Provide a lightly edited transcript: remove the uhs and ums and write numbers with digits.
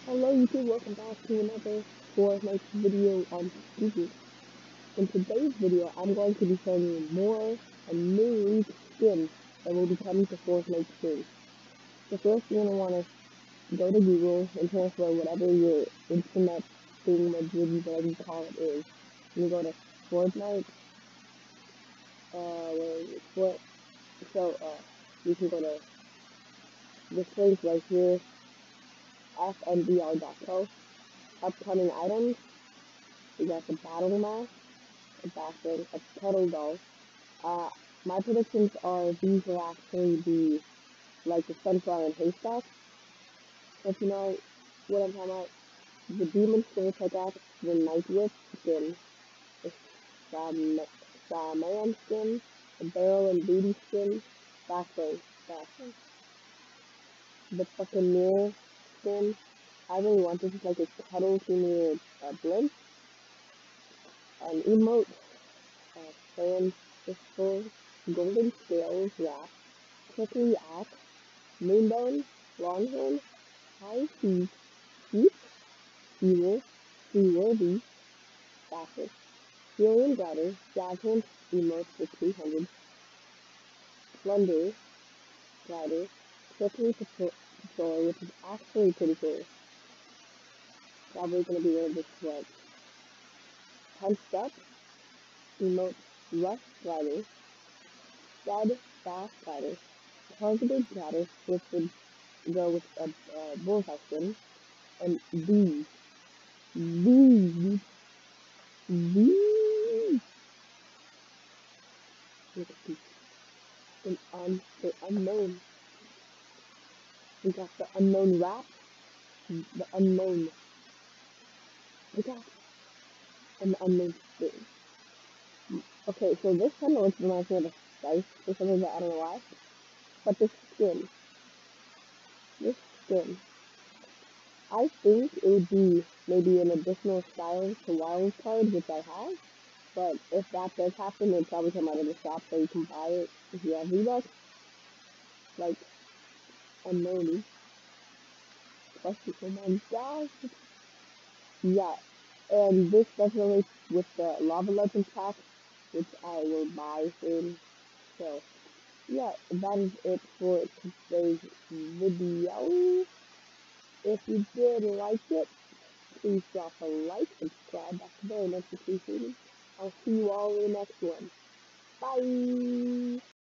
Hello YouTube, welcome back to another Fortnite video on Google. In today's video, I'm going to be showing you more and new leaked skins that will be coming to Fortnite soon. So first, you're going to want to go to Google and transfer whatever your internet thing, whatever you call it is. You go to Fortnite, you can go to this link right here, fnvr.co. Upcoming items, we got the battle mask, a backbling, a turtle doll. My predictions are these will actually be like the sunflower and haystack. If you know what I'm talking about, the demon skin pickaxe, the night whip skin, the Shaman skin, the barrel and booty skin, backbling. The fucking mirror skin. I really want this. It's like a cuddle to blimp. An emote, fan pistol, golden scales, wrap, prickly axe, moonbone, longhorn, high seas, sheep, evil, seaworthy, facet, helium glider, jazz emote for 300, plunder, glider, prickly patrol, which is actually pretty cool. Probably gonna be one of the sweats. Punched up, emote, rush glider, stud, fast glider, targeted glider, which would go with a bullseye skin, and these, look at these, the unknown. We got the unknown wrap, the unknown pickaxe, and the unknown skin. Okay, so this kind of looks reminds me of a dice for some reason, I don't know why. But this skin, I think it would be maybe an additional style to wild card, which I have. But if that does happen, it'll probably come out of the shop so you can buy it if you have V-Bucks. Like, unknown. Oh my gosh. Yeah, and this definitely with the Lava Legends pack, which I will buy soon. So, yeah, that is it for today's video. If you did like it, please drop a like, subscribe, that's very much appreciated. I'll see you all in the next one. Bye!